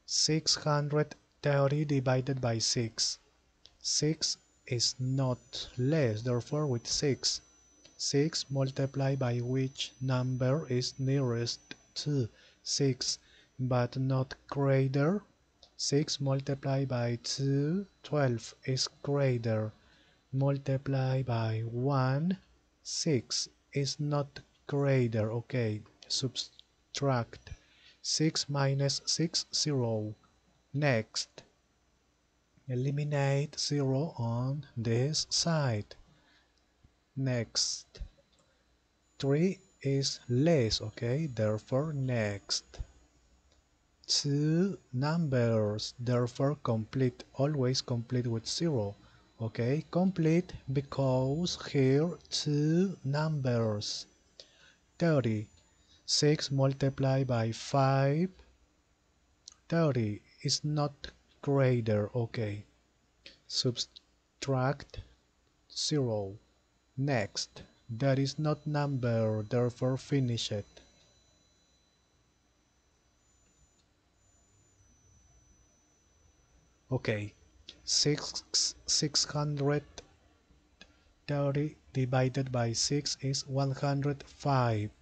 630 divided by 6. 6 is not less, therefore with 6. 6 multiplied by which number is nearest to 6 but not greater. 6 multiplied by 2, 12 is greater. Multiply by 1, 6 is not greater. Okay, subtract 6 minus 6, 0. Next, eliminate 0 on this side. Next, 3 is less, okay, therefore next. Two numbers, therefore complete, always complete with 0. Okay, complete because here two numbers. 30. 6 multiplied by 5. 30 is not greater. Okay, subtract 0. Next, that is not number, therefore finish it. Okay, 630 divided by 6 is 105.